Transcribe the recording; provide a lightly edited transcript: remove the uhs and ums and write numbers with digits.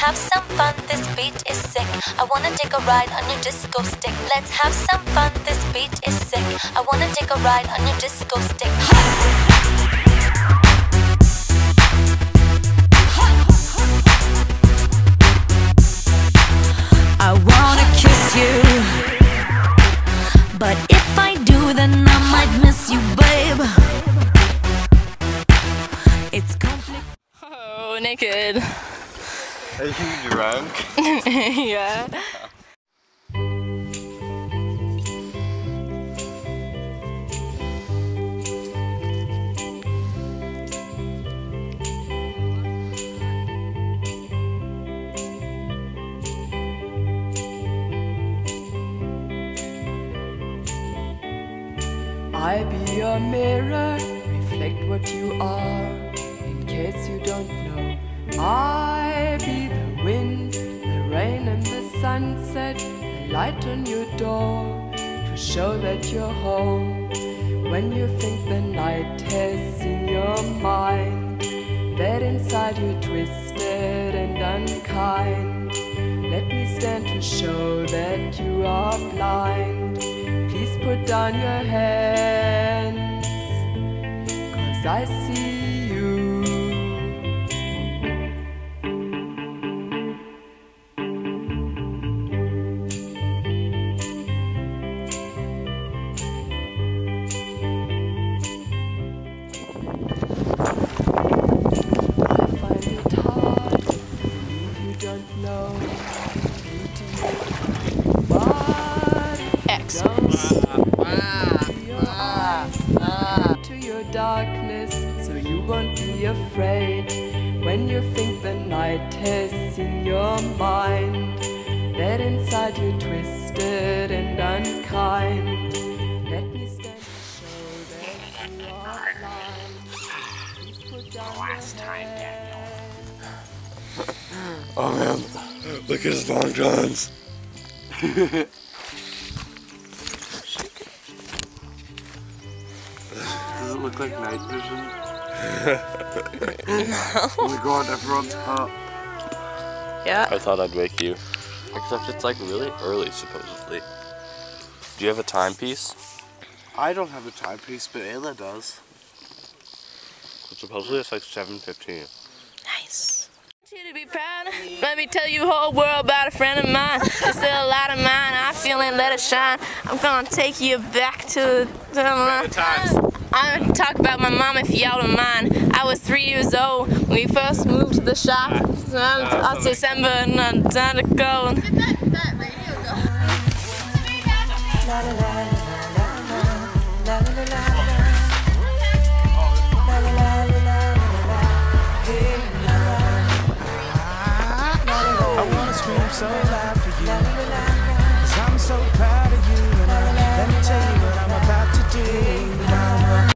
have some fun, this beat is sick. I wanna take a ride on your disco stick. Let's have some fun, this beat is sick. I wanna take a ride on your disco stick. I wanna kiss you, but if I do, then I might miss you, babe. It's complicated. Oh, naked. Are you drunk? Yeah. I be your mirror, reflect what you are. In case you don't know, I be the wind, the rain and the sunset, the light on your door, to show that you're home. When you think the night has in your mind, that inside you're twisted and unkind, let me stand to show that you are blind. Please put down your hands, 'cause I see you. I find it hard to believe you don't know beauty, but X. to your darkness, so you won't be afraid. When you think the night has in your mind, that inside you're twisted and unkind, let me stand to show that you are blind. Please put down your hands. Oh man, look at his long johns. Does it look like night vision? Oh my god, everyone's up. Yeah. I thought I'd wake you. Except it's like really early, supposedly. Do you have a timepiece? I don't have a timepiece, but Ayla does. Supposedly it's like 7:15. Nice. I want you to be proud. Let me tell you the whole world about a friend of mine. There's still a lot of mine. I feel it, let it shine. I'm gonna take you back to times. I'm gonna talk about my mom if y'all don't mind. I was 3 years old when we first moved to the shop. It's December and I'm time to go. Get that radio going. I wanna scream so loud for you.